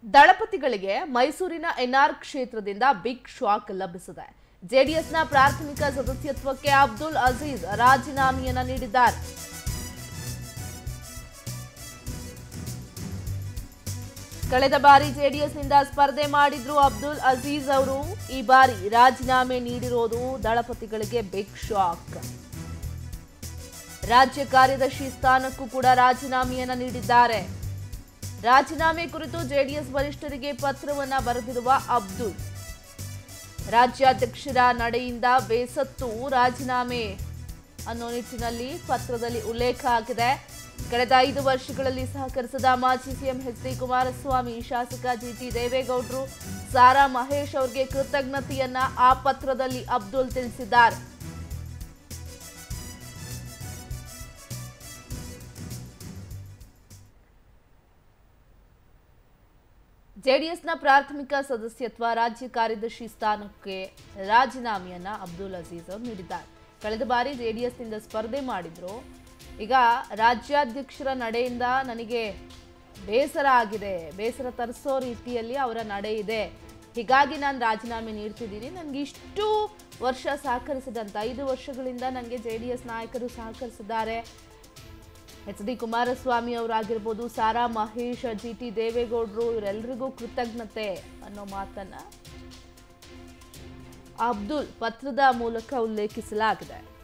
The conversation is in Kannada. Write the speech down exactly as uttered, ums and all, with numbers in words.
ದಳಪತಿಗಳಿಗೆ ಮೈಸೂರಿನ ಎನ್ಆರ್ ಕ್ಷೇತ್ರದಿಂದ ಬಿಗ್ ಶಾಕ್ ಲಭಿಸಿದೆ. ಜೆಡಿಎಸ್ನ ಪ್ರಾಥಮಿಕ ಸದಸ್ಯತ್ವಕ್ಕೆ ಅಬ್ದುಲ್ ಅಜೀಜ್ ರಾಜೀನಾಮೆಯನ್ನ ನೀಡಿದ್ದಾರೆ. ಕಳೆದ ಬಾರಿ ಜೆಡಿಎಸ್ನಿಂದ ಸ್ಪರ್ಧೆ ಮಾಡಿದ್ರು ಅಬ್ದುಲ್ ಅಜೀಜ್ ಅವರು. ಈ ಬಾರಿ ರಾಜೀನಾಮೆ ನೀಡಿರೋದು ದಳಪತಿಗಳಿಗೆ ಬಿಗ್ ಶಾಕ್. ರಾಜ್ಯ ಕಾರ್ಯದರ್ಶಿ ಸ್ಥಾನಕ್ಕೂ ಕೂಡ ರಾಜೀನಾಮೆಯನ್ನ ನೀಡಿದ್ದಾರೆ. ರಾಜೀನಾಮೆ ಕುರಿತು ಜೆಡಿಎಸ್ ವರಿಷ್ಠರಿಗೆ ಪತ್ರವನ್ನ ಬರೆದಿರುವ ಅಬ್ದುಲ್, ರಾಜ್ಯಾಧ್ಯಕ್ಷರ ನಡೆಯಿಂದ ಬೇಸತ್ತು ರಾಜೀನಾಮೆ ಅನ್ನೋ ನಿಟ್ಟಿನಲ್ಲಿ ಪತ್ರದಲ್ಲಿ ಉಲ್ಲೇಖ ಆಗಿದೆ. ಕಳೆದ ಐದು ವರ್ಷಗಳಲ್ಲಿ ಸಹಕರಿಸಿದ ಮಾಜಿ ಸಿಎಂ ಎಚ್ ಡಿ ಕುಮಾರಸ್ವಾಮಿ, ಶಾಸಕ ಜಿ ಟಿ ದೇವೇಗೌಡರು, ಸಾರಾ ಮಹೇಶ್ ಅವರಿಗೆ ಕೃತಜ್ಞತೆಯನ್ನ ಆ ಪತ್ರದಲ್ಲಿ ಅಬ್ದುಲ್ ತಿಳಿಸಿದ್ದಾರೆ. ಜೆಡಿಎಸ್ನ ಪ್ರಾಥಮಿಕ ಸದಸ್ಯತ್ವ, ರಾಜ್ಯ ಕಾರ್ಯದರ್ಶಿ ಸ್ಥಾನಕ್ಕೆ ರಾಜೀನಾಮೆಯನ್ನ ಅಬ್ದುಲ್ ಅಜೀಜ್ ಅವರು ನೀಡಿದ್ದಾರೆ. ಕಳೆದ ಬಾರಿ ಜೆಡಿಎಸ್ನಿಂದ ಸ್ಪರ್ಧೆ ಮಾಡಿದ್ರು. ಈಗ ರಾಜ್ಯಾಧ್ಯಕ್ಷರ ನಡೆಯಿಂದ ನನಗೆ ಬೇಸರ ಆಗಿದೆ, ಬೇಸರ ತರಿಸೋ ರೀತಿಯಲ್ಲಿ ಅವರ ನಡೆ ಇದೆ, ಹೀಗಾಗಿ ನಾನು ರಾಜೀನಾಮೆ ನೀಡ್ತಿದ್ದೀನಿ. ನನಗೆ ಇಷ್ಟು ವರ್ಷ ಸಹಕರಿಸಿದಂಥ ಐದು ವರ್ಷಗಳಿಂದ ನನಗೆ ಜೆ ಡಿ ಎಸ್ ನಾಯಕರು ಸಹಕರಿಸಿದ್ದಾರೆ. ಎಚ್ ಡಿ ಕುಮಾರಸ್ವಾಮಿ ಅವರಾಗಿರ್ಬೋದು, ಸಾರಾ ಮಹೇಶ್, ಜಿ ಟಿ ದೇವೇಗೌಡರು, ಇವರೆಲ್ಲರಿಗೂ ಕೃತಜ್ಞತೆ ಅನ್ನೋ ಮಾತನ್ನ ಅಬ್ದುಲ್ ಪತ್ರದ ಮೂಲಕ ಉಲ್ಲೇಖಿಸಲಾಗಿದೆ.